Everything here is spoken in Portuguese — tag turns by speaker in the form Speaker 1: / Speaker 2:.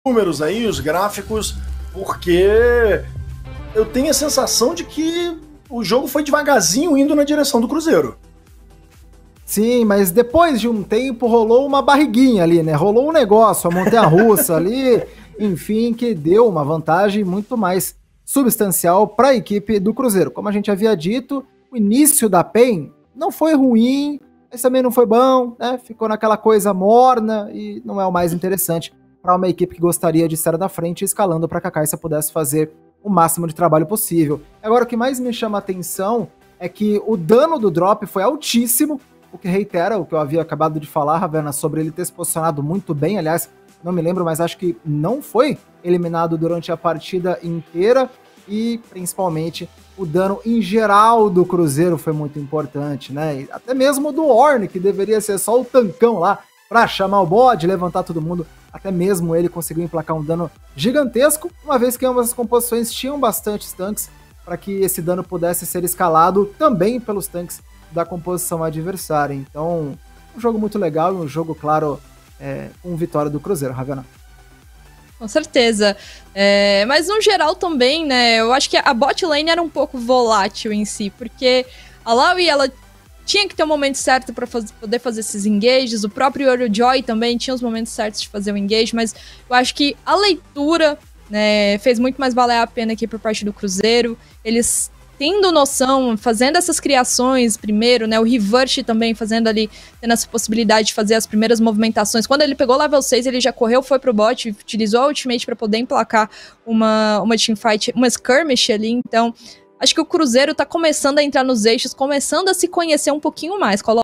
Speaker 1: números aí, os gráficos, porque eu tenho a sensação de que o jogo foi devagarzinho indo na direção do Cruzeiro.
Speaker 2: Sim, mas depois de um tempo rolou uma barriguinha ali, né? Rolou um negócio, a montanha-russa ali, enfim, que deu uma vantagem muito mais substancial para a equipe do Cruzeiro. Como a gente havia dito, o início da PEN não foi ruim, mas também não foi bom, né? Ficou naquela coisa morna e não é o mais interessante para uma equipe que gostaria de estar na frente, escalando para que a Caixa pudesse fazer o máximo de trabalho possível. Agora, o que mais me chama a atenção é que o dano do drop foi altíssimo, o que reitera o que eu havia acabado de falar, Ravena, sobre ele ter se posicionado muito bem. Aliás, não me lembro, mas acho que não foi eliminado durante a partida inteira. E, principalmente, o dano em geral do Cruzeiro foi muito importante, né? E até mesmo do Ornn, que deveria ser só o tancão lá para chamar o bode, levantar todo mundo. Até mesmo ele conseguiu emplacar um dano gigantesco, uma vez que ambas as composições tinham bastantes tanques para que esse dano pudesse ser escalado também pelos tanques da composição adversária. Então, um jogo muito legal e um jogo, claro, com vitória do Cruzeiro, Ravena.
Speaker 3: Com certeza. Mas no geral também, né, eu acho que a bot lane era um pouco volátil em si, porque a Loud, ela tinha que ter o momento certo para poder fazer esses engages, o próprio Joy também tinha os momentos certos de fazer o engage, mas eu acho que a leitura, né, fez muito mais valer a pena aqui por parte do Cruzeiro. Eles tendo noção, fazendo essas criações primeiro, né, o Reverse também fazendo ali, tendo essa possibilidade de fazer as primeiras movimentações. Quando ele pegou level 6, ele já correu, foi pro bot, utilizou a ultimate para poder emplacar uma teamfight, uma skirmish ali. Então, acho que o Cruzeiro tá começando a entrar nos eixos, começando a se conhecer um pouquinho mais.